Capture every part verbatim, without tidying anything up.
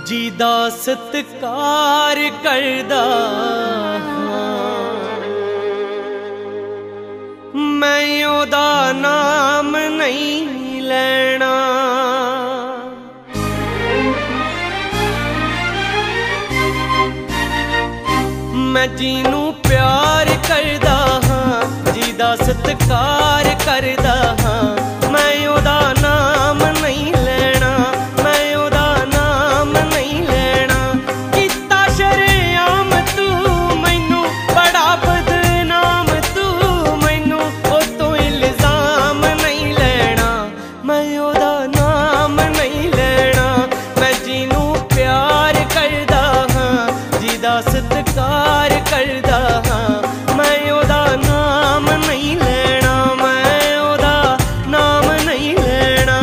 जी दा सत्कार करदा मैं ओदा नाम नहीं लेना। मैं जीनू प्यार करदा हाँ, जी दा सत्कार करदा हाँ, मैं ओदा नाम नहीं लेना, मैं ओदा नाम नहीं लेना। किता शरेआम तू मैनू बड़ा बदनाम, तू मैनू ओ तो इल्जाम नहीं लेना, मैं ओदा नाम नहीं लेना। मैं जीनू प्यार करदा हाँ, जी दा सत्कार करदा हाँ, मैं ओदा नाम नहीं लेना, मैं ओदा नाम नहीं लेना।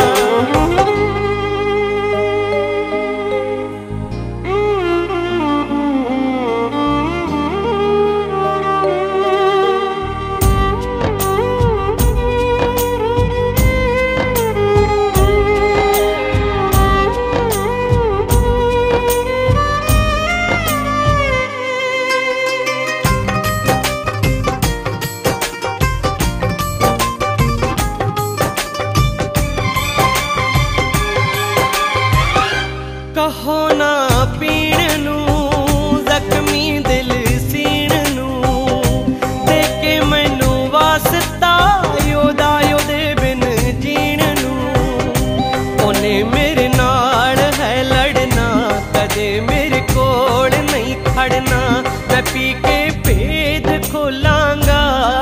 कहो ना पीण नू जख्मी दिल सीण नू, दे के मैनू वास्ता योदा योदे बिन जीण नू। ओने मेरे नाल है लड़ना, कदे मेरे कोल नहीं खड़ना। मैं पी के भेद खोलांगा,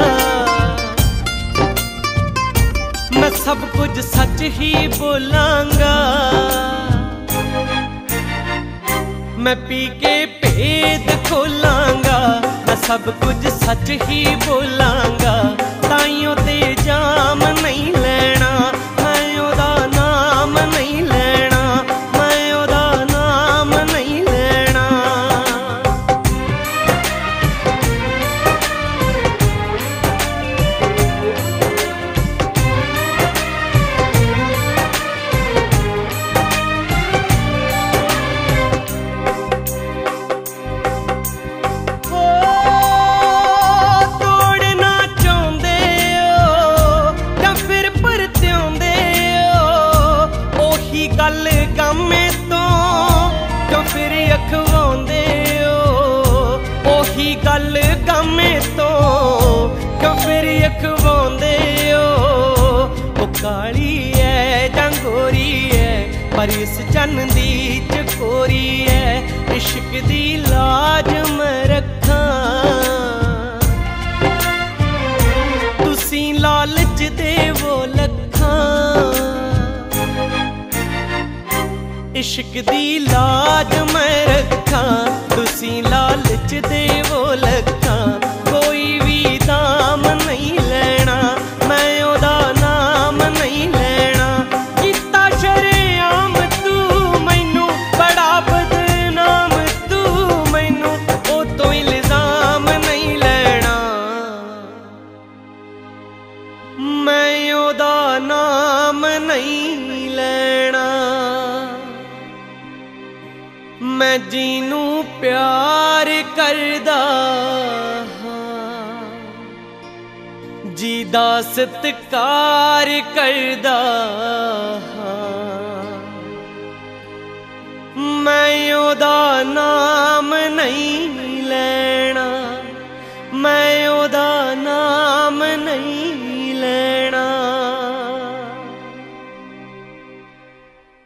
मैं सब कुछ सच ही बोलांगा। मैं पी के भेद खोलांगा, मैं सब कुछ सच ही बोलांगा। ताइयों ते जाम नहीं लेना, मैं ओदा नाम नहीं लेना, मैं ओदा नाम नहीं लेना। गल गामे तो क्यों फिर अखवाउंदे ओ, ओही गल गामे तो क्यों फिर अखवाउंदे ओ। ओ काली है जां गोरी है, पर इस चन दी चकोरी है। इश्क दी लाज मैं रखां, तुसी लालच देवो लखां। इश्क दी लाज मैं रखां, तुसी लालच देवो लखां। कोई भी दाम नहीं लेना, मैं ओदा नाम नहीं लेना। किता शरेआम तू मैनू बड़ा बदनाम, तू मैनू ओ तो इल्जाम नहीं लेना, मैं ओदा नाम नहीं लेना। मैं जीनू प्यार करदा हाँ, जी दा सत्कार करदा हाँ, मैं ओदा नाम नहीं